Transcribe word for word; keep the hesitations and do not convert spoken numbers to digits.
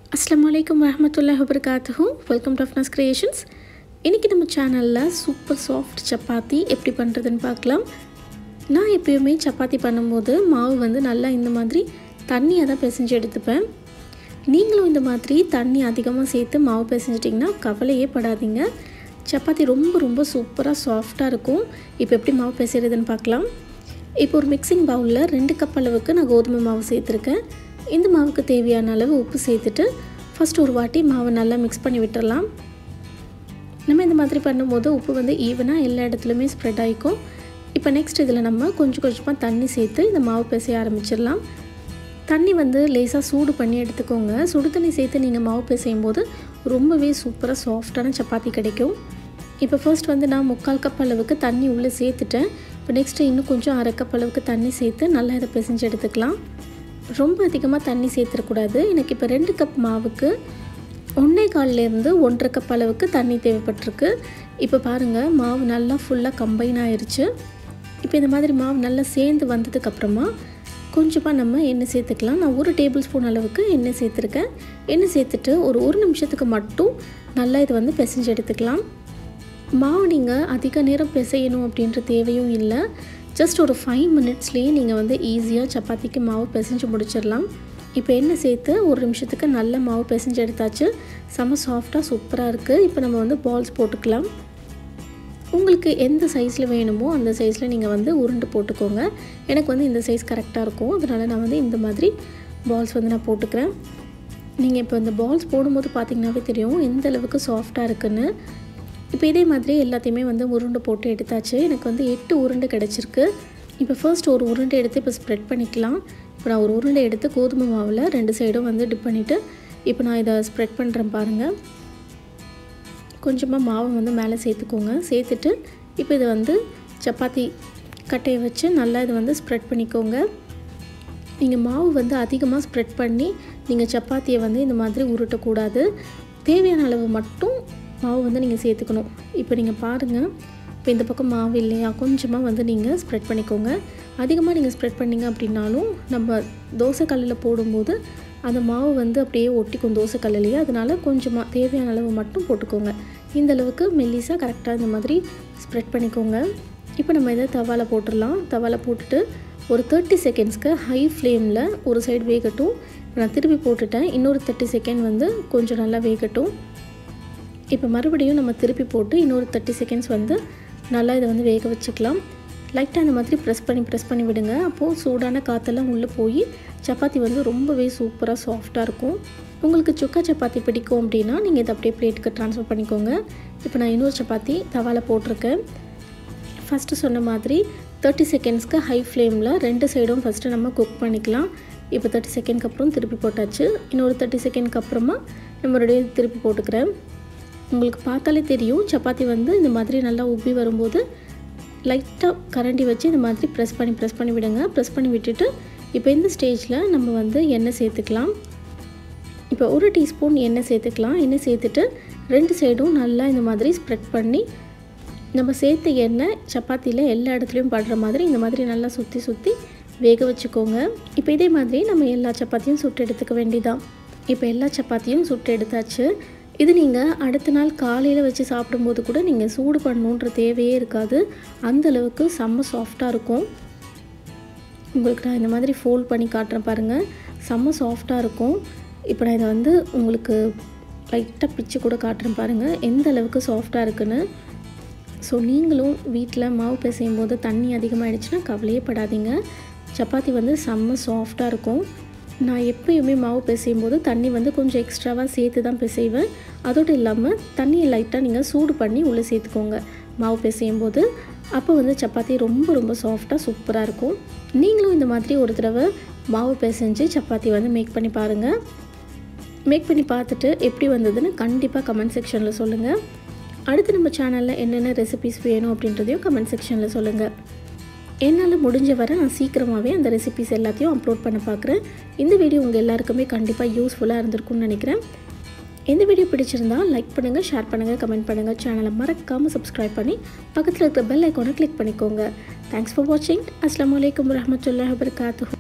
Assalamualaikum warahmatullahi wabarakatuh. Welcome to Afna's Creations. இன்னைக்கு நம்ம சேனல்ல சூப்பர் சாஃப்ட் சப்பாத்தி எப்படி பண்றதுன்னு பார்க்கலாம். நான் எப்பவுமே சப்பாத்தி பண்ணும்போது மாவு வந்து நல்லா இந்த மாதிரி தண்ணியா தான் பிசைஞ்சு எடுத்துப்பேன். நீங்களும் இந்த மாதிரி தண்ணி அதிகமா சேர்த்து மாவு பிசைஞ்சிட்டீங்கன்னா கவலையே படாதீங்க. சப்பாத்தி ரொம்ப ரொம்ப சூப்பரா சாஃப்ட்டா இருக்கும். இப்போ எப்படி மாவு பிசைறதுன்னு பார்க்கலாம். இப்போ ஒரு மிக்சிங் பவுல்ல ரெண்டு கப் அளவுக்கு நான் கோதுமை மாவு சேர்த்திருக்கேன். இந்த மாவுக்கு தேவையான அளவு உப்பு சேர்த்துட்டு ஃபர்ஸ்ட் ஒரு வாட்டி மாவை நல்லா மிக்ஸ் பண்ணி விட்டுறலாம். நம்ம இந்த மாதிரி பண்ணும்போது உப்பு வந்து ஈவனா எல்லா இடத்துலயுமே ஸ்ப்ரெட் ஆயிக்கும். இப்போ நெக்ஸ்ட் இதில் நம்ம கொஞ்சம் கொஞ்சமாக தண்ணி சேர்த்து இந்த மாவு பிசைய ஆரம்பிச்சிடலாம். தண்ணி வந்து லேசாக சூடு பண்ணி எடுத்துக்கோங்க. சுடு தண்ணி சேர்த்து நீங்கள் மாவு பிசையும் போது ரொம்பவே சூப்பராக சாஃப்டான சப்பாத்தி கிடைக்கும். இப்போ ஃபர்ஸ்ட் வந்து நான் முக்கால் கப் அளவுக்கு தண்ணி உள்ளே சேர்த்துட்டேன். இப்போ நெக்ஸ்ட்டு இன்னும் கொஞ்சம் அரை கப் அளவுக்கு தண்ணி சேர்த்து நல்லா இதை பிசைஞ்சு எடுத்துக்கலாம். ரொம்ப அதிகமாக தண்ணி சேர்த்துடக்கூடாது. எனக்கு இப்போ ரெண்டு கப் மாவுக்கு ஒன்றே கால்லேருந்து ஒன்றரை கப் அளவுக்கு தண்ணி தேவைப்பட்டிருக்கு. இப்போ பாருங்கள் மாவு நல்லா ஃபுல்லாக கம்பைன் ஆயிடுச்சு. இப்போ இந்த மாதிரி மாவு நல்லா சேர்ந்து வந்ததுக்கப்புறமா கொஞ்சமாக நம்ம எண்ணெய் சேர்த்துக்கலாம். நான் ஒரு டேபிள் ஸ்பூன் அளவுக்கு எண்ணெய் சேர்த்துருக்கேன். எண்ணெய் சேர்த்துட்டு ஒரு ஒரு நிமிஷத்துக்கு மட்டும் நல்லா இது வந்து பிசைஞ்சு எடுத்துக்கலாம். மாவு நீங்கள் அதிக நேரம் பிசையணும் அப்படின்ற தேவையும் இல்லை. ஜஸ்ட் ஒரு ஃபைவ் மினிட்ஸ்லேயே நீங்கள் வந்து ஈஸியாக சப்பாத்திக்கு மாவு பிசைஞ்சு முடிச்சிடலாம். இப்போ எண்ணெய் சேர்த்து ஒரு நிமிஷத்துக்கு நல்ல மாவு பிசைஞ்சு எடுத்தாச்சு. செம்ம சாஃப்டாக சூப்பராக இருக்குது. இப்போ நம்ம வந்து பால்ஸ் போட்டுக்கலாம். உங்களுக்கு எந்த சைஸில் வேணுமோ அந்த சைஸில் நீங்கள் வந்து உருண்டு போட்டுக்கோங்க. எனக்கு வந்து இந்த சைஸ் கரெக்டாக இருக்கும். அதனால் நான் வந்து இந்த மாதிரி பால்ஸ் வந்து நான் போட்டுக்கிறேன். நீங்கள் இப்போ இந்த பால்ஸ் போடும்போது பார்த்திங்கனாவே தெரியும் எந்த அளவுக்கு சாஃப்டாக இருக்குன்னு. இப்போ இதே மாதிரி எல்லாத்தையுமே வந்து உருண்டை போட்டு எடுத்தாச்சு. எனக்கு வந்து எட்டு உருண்டை கிடச்சிருக்கு. இப்போ ஃபர்ஸ்ட் ஒரு உருண்டை எடுத்து இப்போ ஸ்ப்ரெட் பண்ணிக்கலாம். இப்போ நான் ஒரு உருண்டை எடுத்து கோதுமை மாவில் ரெண்டு சைடும் வந்து டிப் பண்ணிவிட்டு இப்போ நான் இதை ஸ்ப்ரெட் பண்ணுறேன் பாருங்கள். கொஞ்சமாக மாவு வந்து மேலே சேர்த்துக்கோங்க. சேர்த்துட்டு இப்போ இதை வந்து சப்பாத்தி கட்டையை வச்சு நல்லா இதை வந்து ஸ்ப்ரெட் பண்ணிக்கோங்க. நீங்கள் மாவு வந்து அதிகமாக ஸ்ப்ரெட் பண்ணி நீங்கள் சப்பாத்தியை வந்து இந்த மாதிரி உருட்டக்கூடாது. தேவையான அளவு மட்டும் மாவு வந்து நீங்கள் சேர்த்துக்கணும். இப்போ நீங்கள் பாருங்கள், இப்போ இந்த பக்கம் மாவு இல்லையா, கொஞ்சமாக வந்து நீங்கள் ஸ்ப்ரெட் பண்ணிக்கோங்க. அதிகமாக நீங்கள் ஸ்ப்ரெட் பண்ணிங்க அப்படின்னாலும் நம்ம தோசைக்கல்லில் போடும்போது அந்த மாவு வந்து அப்படியே ஒட்டிக்கும் தோசைக்கல்லையே. அதனால் கொஞ்சமாக தேவையான அளவு மட்டும் போட்டுக்கோங்க. இந்த அளவுக்கு மெல்லிஸாக கரெக்டாக இந்த மாதிரி ஸ்ப்ரெட் பண்ணிக்கோங்க. இப்போ நம்ம இதை தவாவில் போட்டுடலாம். தவாவில் போட்டுட்டு ஒரு தேர்ட்டி செகண்ட்ஸ்க்கு ஹை ஃப்ளேமில் ஒரு சைடு வேகட்டும். நான் திருப்பி போட்டுட்டேன். இன்னொரு தேர்ட்டி செகண்ட் வந்து கொஞ்சம் நல்லா வேகட்டும். இப்போ மறுபடியும் நம்ம திருப்பி போட்டு இன்னொரு தேர்ட்டி செகண்ட்ஸ் வந்து நல்லா இதை வந்து வேக வச்சுக்கலாம். லைட்டாக அந்த மாதிரி ப்ரெஸ் பண்ணி ப்ரெஸ் பண்ணி விடுங்க. அப்போது சூடான காற்றெல்லாம் உள்ளே போய் சப்பாத்தி வந்து ரொம்பவே சூப்பராக சாஃப்டாக இருக்கும். உங்களுக்கு சுக்கா சப்பாத்தி பிடிக்கும் அப்படின்னா நீங்கள் இதை அப்படியே பிளேட்டுக்கு ட்ரான்ஸ்ஃபர் பண்ணிக்கோங்க. இப்போ நான் இன்னொரு சப்பாத்தி தவாவில் போட்டிருக்கேன். ஃபஸ்ட்டு சொன்ன மாதிரி தேர்ட்டி செகண்ட்ஸ்க்கு ஹை ஃப்ளேமில் ரெண்டு சைடும் ஃபஸ்ட்டு நம்ம குக் பண்ணிக்கலாம். இப்போ தேர்ட்டி செகண்ட்க்கு அப்புறம் திருப்பி போட்டாச்சு. இன்னொரு தேர்ட்டி செகண்ட்க்கு அப்புறமா நம்ம மறுபடியும் திருப்பி போட்டுக்கிறேன். உங்களுக்கு பார்த்தாலே தெரியும் சப்பாத்தி வந்து இந்த மாதிரி நல்லா உப்பி வரும்போது லைட்டாக கரண்டி வச்சு இந்த மாதிரி ப்ரெஸ் பண்ணி ப்ரெஸ் பண்ணி விடுங்க. ப்ரெஸ் பண்ணி விட்டுட்டு இப்போ இந்த ஸ்டேஜில் நம்ம வந்து எண்ணெய் சேர்த்துக்கலாம். இப்போ ஒரு டீஸ்பூன் எண்ணெய் சேர்த்துக்கலாம். எண்ணெய் சேர்த்துட்டு ரெண்டு சைடும் நல்லா இந்த மாதிரி ஸ்ப்ரெட் பண்ணி நம்ம சேர்த்த எண்ணெய் சப்பாத்தியில் எல்லா இடத்துலையும் படுற மாதிரி இந்த மாதிரி நல்லா சுற்றி சுற்றி வேக வச்சுக்கோங்க. இப்போ இதே மாதிரி நம்ம எல்லா சப்பாத்தியும் சுட்டு எடுத்துக்க வேண்டியதான். இப்போ எல்லா சப்பாத்தியும் சுட்டு எடுத்தாச்சு. இது நீங்கள் அடுத்த நாள் காலையில் வச்சு சாப்பிடும்போது கூட நீங்கள் சூடு பண்ணணுன்ற தேவையே இருக்காது. அந்தளவுக்கு செம்ம சாஃப்டாக இருக்கும். உங்களுக்கு நான் இந்த மாதிரி ஃபோல்ட் பண்ணி காட்டுறேன் பாருங்கள். செம்ம சாஃப்டாக இருக்கும். இப்போ நான் இதை வந்து உங்களுக்கு லைட்டாக பிச்சு கூட காட்டுறேன் பாருங்கள் எந்த அளவுக்கு சாஃப்டாக இருக்குன்னு. ஸோ நீங்களும் வீட்டில் மாவு பிசையும் போது தண்ணி அதிகமாகிடுச்சுன்னா கவலையே படாதீங்க. சப்பாத்தி வந்து செம்ம சாஃப்டாக இருக்கும். நான் எப்பயுமே மாவு பிசையும் போது தண்ணி வந்து கொஞ்சம் எக்ஸ்ட்ராவாக சேர்த்து தான் பிசைவேன். அதோடு இல்லாமல் தண்ணியை லைட்டாக நீங்கள் சூடு பண்ணி உள்ளே சேர்த்துக்கோங்க மாவு பிசையும் போது. அப்போ வந்து சப்பாத்தி ரொம்ப ரொம்ப சாஃப்டாக சூப்பராக இருக்கும். நீங்களும் இந்த மாதிரி ஒரு தடவை மாவு பிசைஞ்சு சப்பாத்தி வந்து மேக் பண்ணி பாருங்கள். மேக் பண்ணி பார்த்துட்டு எப்படி வந்ததுன்னு கண்டிப்பாக கமெண்ட் செக்ஷனில் சொல்லுங்கள். அடுத்து நம்ம சேனலில் என்னென்ன ரெசிபிஸ் வேணும் அப்படின்றதையும் கமெண்ட் செக்ஷனில் சொல்லுங்கள். என்னால் முடிஞ்ச வரை நான் சீக்கிரமாகவே அந்த ரெசிபிஸ் எல்லாத்தையும் அப்லோட் பண்ண பார்க்குறேன். இந்த வீடியோ உங்கள் எல்லாருக்குமே கண்டிப்பாக யூஸ்ஃபுல்லாக இருந்திருக்கும்னு நினைக்கிறேன். இந்த வீடியோ பிடிச்சிருந்தால் லைக் பண்ணுங்கள், ஷேர் பண்ணுங்கள், கமெண்ட் பண்ணுங்கள். சேனலை மறக்காமல் சப்ஸ்கிரைப் பண்ணி பக்கத்தில் இருக்கிற பெல் ஐக்கானை கிளிக் பண்ணிக்கோங்க. தேங்க்ஸ் ஃபார் வாட்சிங். அஸ்ஸலாமு அலைக்கும் வரஹ்மத்துல்லாஹி வபரகாத்துஹு.